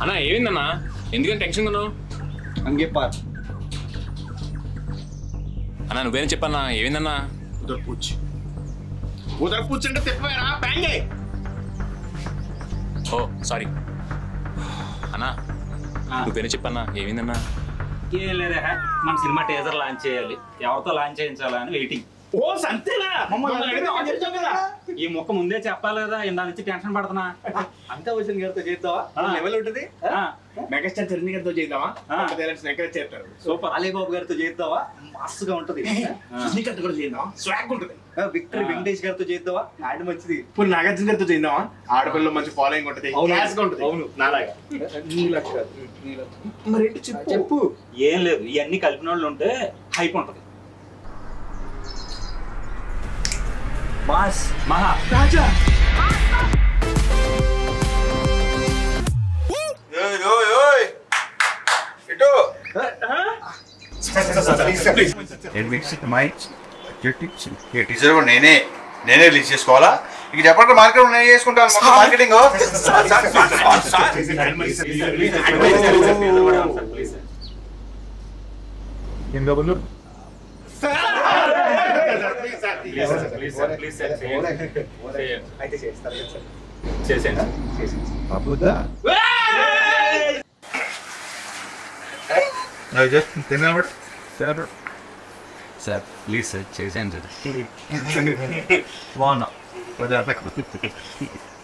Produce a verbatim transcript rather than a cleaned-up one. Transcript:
అన్నా ఏమైందన్నా ఎందుకని టెన్షన్ ఉన్నావు? అంగే పార్ అన్నా నువ్వేం చెప్పన్నా ఏమైందన్నా? ఉదర్ పూచ్ ఉదర్ పూచ్ అంటే తిప్పవేరా బ్యాంగే. ఓ సారీ అన్నా నువ్వేనా చెప్పన్నా ఏమైందన్నా? ఏం లేదా మన సినిమా టీజర్ లాంచ్ చేయాలి, ఎవరితో లాంచ్ చేయించాలా అని వెయిటింగ్. ఓ సంతేనా? ఈ మొక్క ముందే చెప్పాలి కదా, ఇందా నుంచి టెన్షన్ పడుతున్నా. అంతా వచ్చిన గారితో చేద్దామా? లెవెల్ ఉంటుంది. మెగాస్టార్ చిరంజీవి గారితో చేద్దామా? ఎంకరేజ్ చేస్తారు. సూపర్. అలీబాబు గారితో చేద్దామా? మస్తుగా ఉంటది. శ్రీకాంత్ కూడా చేద్దాం, స్వాగ్ ఉంటుంది. విక్టరీ వెంకటేష్ గారితో చేద్దామా? యాడ్ మంచిది. ఇప్పుడు నాగార్జున గారితో చేద్దామా? ఆడపిల్ల మంచి ఫాలోయింగ్ ఉంటుంది. అవును నాలాగా. మరి చెప్పు. ఏం లేదు, ఇవన్నీ కలిపిన వాళ్ళు ఉంటే హైప్ ఉంటది. మాస్ మహా రాజా నేనే నేనే రిలీజ్ చేసుకోవాలా? ఇక చెప్పండి మార్కెట్ నేను చేసుకుంటాను మార్కెటింగ్. ఏం బాబు సార్ ప్లీజ్ సార్ చేసేయండి. బాగున్నా